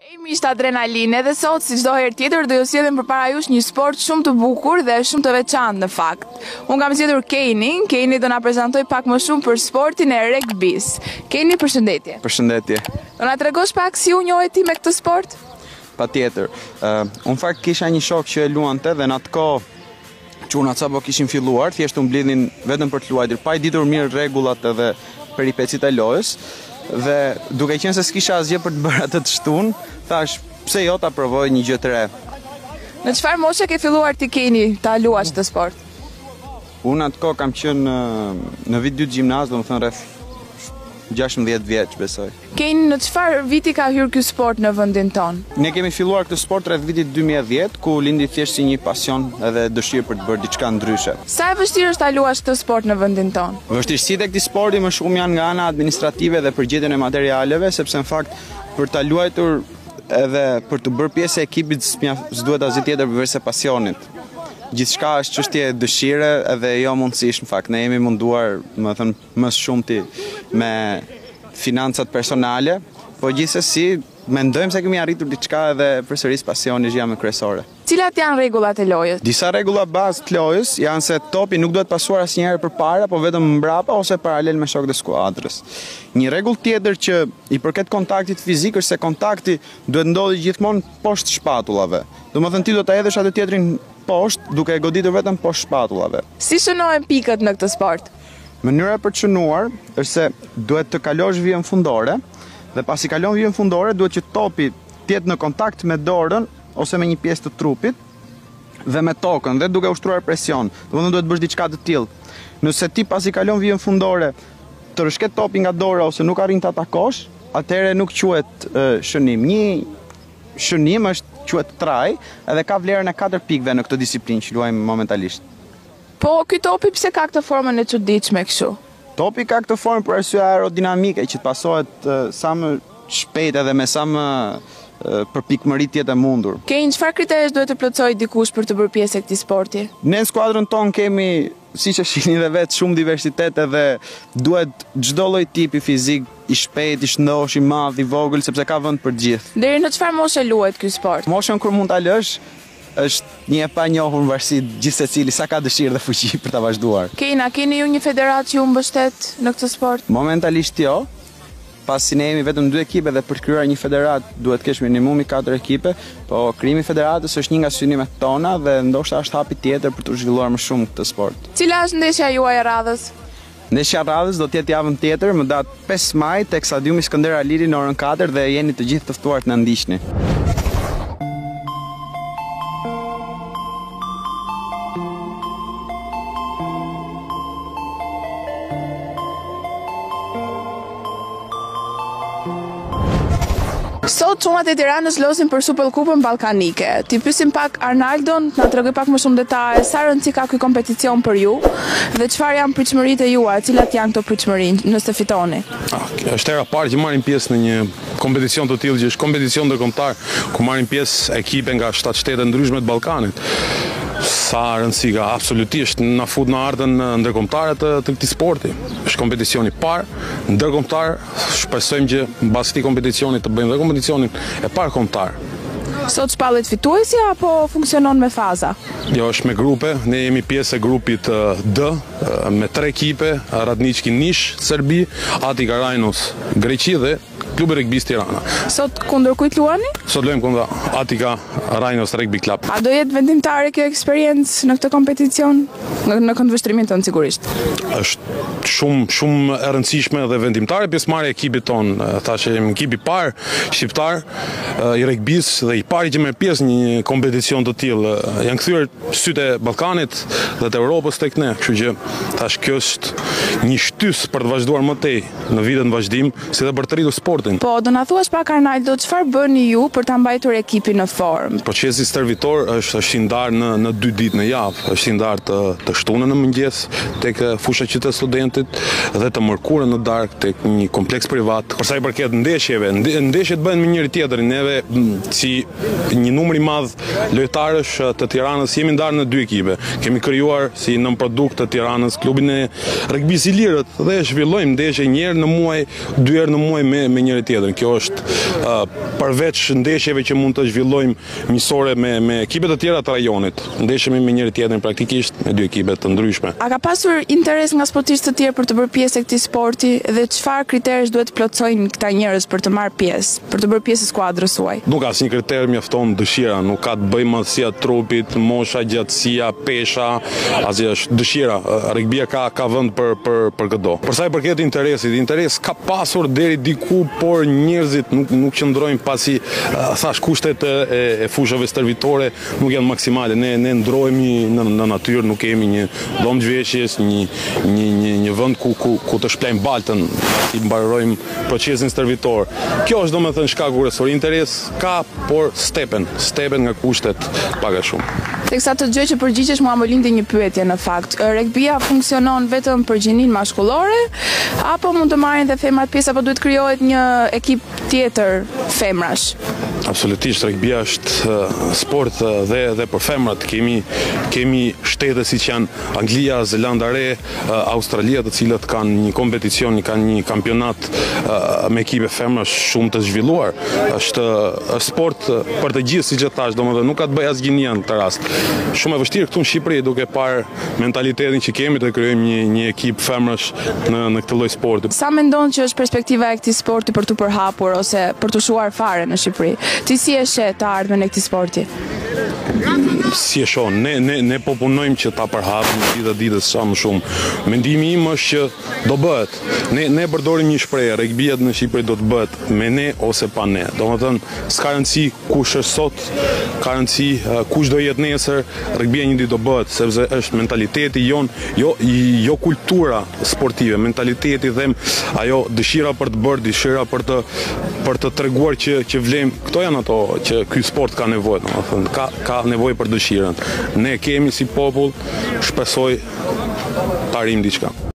Ishte adrenalinë edhe sot, si çdo herë tjetër, do ju sjellim përpara jush një sport shumë të bukur dhe shumë të veçantë në fakt. Unë kam zgjedhur Keinin. Keini do na prezantoj pak më shumë për sportin e regbis. Keini, përshëndetje. Përshëndetje. Do na tregosh pak si u njohë ti me këtë sport? Patjetër. Unë fakt kisha një shok që e luante dhe në atë kohë çunat sapo kishin filluar, thjesht u mblidhin vetëm për të luajtur, pa i ditur mirë rregullat edhe peripecit e lojës. Dhe duke qenë se s'kisha asgjë për të bërë atë të shtun, thash pse jo ta provoj një gjë të re. Në çfarë moshe ke filluar ti Keini ta luash këtë sport? Unë atë kohë kam qenë në vit 2 të gjimnaz, domethënë rreth 16 vjeç besoj. Keini, në çfarë viti ka hyrë ky sport në vendin ton? Ne kemi filluar këtë sport rreth vitit 2010, ku lindi thjesht si një pasion edhe dëshirë për të bërë diçka ndryshe. Sa e vështirë është ta luash këtë sport në vendin ton? Vështirësitë e këtij sporti më shumë janë nga ana administrative dhe përgjetjen e materialeve, sepse në fakt për ta luajtur edhe për të bërë pjesë e ekipit s'duhet asgjë tjetër përveç se pasionit. Gjithçka është çështje dëshire edhe jo mundësish në fakt. Ne jemi munduar, më thënë, më shumti me financat personale, po gjithsesi mendojmë se kemi arritur diçka edhe përsëris pasioni është jam kryesore. Cilat janë rregullat e lojës? Disa rregulla bazë të lojës janë se topi nuk duhet pasuar asnjëherë përpara, po vetëm mbrapa ose paralel me shokët e skuadrës. Një rregull tjetër që i përket kontaktit fizik është se kontakti duhet ndodhi gjithmonë poshtë shpatullave. Domethënë ti do ta hedhësh atë tjetrin poshtë duke e goditur vetëm poshtë shpatullave. Si shënohen pikët në këtë sport? Mënyra për të shënuar është se duhet të kalosh vijën fundore dhe pasi kalon vijën fundore duhet që topi të jetë në kontakt me dorën ose me një pjesë të trupit dhe me tokën dhe duke ushtruar presion. Domethënë duhet bësh diçka të tillë. Nëse ti pasi kalon vijën fundore të rëshket topi nga dora ose nuk arrin ta takosh, atëherë nuk quhet shënim. Një shënim është quhet traj edhe ka vlerën e 4 pikëve në këtë disiplinë që luajmë momentalisht. Po, ky topi pse ka këtë formën e çuditshme kështu? Topi ka këtë formë për arsye aerodinamike që të pasohet sa më shpejt edhe me sa më përpikmëri të jetë e mundur. Keini, çfarë kriteresh duhet të plotësojë dikush për të bërë pjesë e këtij sporti? Ne në skuadrën tonë kemi, siç e shihni dhe vetë, shumë diversitet edhe duhet çdo lloj tipi fizik, i shpejt, i shëndosh, i madh, i vogël, sepse ka vend për të gjithë. Deri në çfarë moshe luhet ky sport? Moshën kur mund ta lësh është një e panjohur në varësi gjithsecili sa ka dëshirë dhe fuqi për ta vazhduar. Keina, keni ju një federatë që ju mbështet në këtë sport? Momentalisht jo. Pasi ne jemi vetëm 2 ekipe dhe për të krijuar një federatë duhet të kesh minimumi 4 ekipe, po krijimi i federatës është një nga synimet tona dhe ndoshta është hapi tjetër për të zhvilluar më shumë këtë sport. Cila është ndeshja juaj e radhës? Ndeshja e radhës do të jetë javën tjetër, më datë 5 maj tek stadiumi Skënder Aliri në orën 4 dhe jeni të gjithë të ftuar të na ndiqni. Sot çunat e Tiranës losin për Superkupën Ballkanike. Ti pyesim pak Arnaldon, na tregoj pak më shumë detaje, sa rëndësi ka ky kompeticion për ju dhe çfarë janë pritshmëritë e juaja, cilat janë këto pritshmëri nëse fitoni? Është hera e parë që marrim pjesë në një kompeticion të tillë, që është kompeticion ndërkombëtar, ku marrin pjesë ekipe nga 7 shtete ndryshme të Ballkanit. Sa rëndësi ka, absolutisht na fut në ardhen ndërkombëtare të këtij sporti. Është kompeticioni i parë ndërkombëtar, shpresojmë që mbas këtij kompeticioni të bëjmë dhe kompeticionin e parë kombëtar. Sot shpallet fituesi apo funksionon me faza? Jo, është me grupe. Ne jemi pjesë e grupit D me 3 ekipe: Radnički Niš, Serbi, Atika Rajnos, Greqi dhe Klubi Regbis Tirana. Sot kundër kujt luani? Sot luajmë kundër Atika Rajnos Rugby Club. A do jetë vendimtare kjo eksperiencë në këtë kompeticion? Në këndvështrimin tonë sigurisht. Është shumë e rëndësishme dhe vendimtare pjesëmarrja e ekipit tonë. Thashë jemi ekipi i parë shqiptar i regbis dhe i pari që merr pjesë në një kompeticion të tillë. Janë kthyer sytë e Ballkanit dhe të Europës tek ne, kështu që thash kjo është një shtys për të vazhduar më tej në vitet në vazhdim, si dhe për të rritur sportin. Po, do na thuash pak Arnaldo, çfarë bëni ju për ta mbajtur ekipin në formë? Procesi stërvitor është i ndarë në 2 ditë në javë, është i ndarë të shtunën në mëngjes tek fusha e qytetit studentit dhe të mërkurën në darkë tek një kompleks privat. Për sa i përket ndeshjeve, ndeshjet bëhen me njëri tjetrin. Neve si një numër i madh lojtarësh të Tiranës jemi ndarë në 2 ekipe. Kemi krijuar si nën produkt të Tiranës klubin e Regbis Ilirët dhe zhvillojmë ndeshje një herë në muaj, 2 herë në muaj me njëri tjetrin. Kjo është përveç ndeshjeve që mund të zhvillojmë miqësore me ekipet të tjera të rajonit. Ndeshemi me njëri tjetrin praktikisht me dy ekipe të ndryshme. A ka pasur interes nga sportistë të tjerë për të bërë pjesë e këtij sporti dhe çfarë kriterësh duhet plotësojnë këta njerëz për të marrë pjesë, për të bërë pjesë e skuadrës suaj? Nuk ka asnjë kriter, mjafton dëshira, nuk ka të bëjë madhësia e trupit, mosha, gjatësia, pesha, asgjë, është dëshira. Rugbia ka vend për këto. Për sa i përket interesit, interes ka pasur deri diku, por njerëzit nuk qëndrojnë pasi thash kushtet e fushave stërvitore nuk janë maksimale. Ne ndrohemi në natyrë, nuk kemi një dhomë zhveshjes, një vend ku të shplejmë baltën, i mbarojmë procesin stërvitor. Kjo është domethënë shkaku kryesor. Interes ka, por stepen nga kushtet pak a shumë. Teksa të gjë që përgjigjesh mua më lindi një pyetje në fakt. Rugbia funksionon vetëm për gjininë maskullore apo mund të marrin dhe femrat pjesë apo duhet krijohet një ekip tjetër femrash? Absolutisht, rugbia është sport dhe për femrat. Kemi shtete siç janë Anglia, Zelanda Re, Australia, të cilat kanë një kompeticion, kanë një kampionat me ekipe femrash shumë të zhvilluar. Është sport për të gjithë, siç e thash, domethënë nuk ka të bëjë as gjinia në këtë rast. Shumë e vështirë këtu në Shqipëri duke parë mentalitetin që kemi të krijojmë një ekip femrash në këtë lloj sporti. Sa mendon që është perspektiva e këtij sporti për të përhapur ose për të shuar fare në Shqipëri? Ti si e sheh të ardhmen e këtij sporti? Si e shoh, ne po punojmë që ta përhapim ditës sa më shumë. Mendimi im është që do bëhet. Ne përdorim një shprehje, rugbia në Shqipëri do të bëhet me ne ose pa ne. Domethënë, s'ka rëndësi kush është sot, ka rëndësi kush do jetë nesër, rugbia një ditë do bëhet, sepse është mentaliteti jon, jo kultura sportive, mentaliteti dhe ajo dëshira për të bërë, dëshira për të treguar që vlem. Këto janë ato që ky sport ka nevojë, domethënë, ka nevojë për dëshirën. Ne kemi si popull, shpresoj të arrijmë diçka.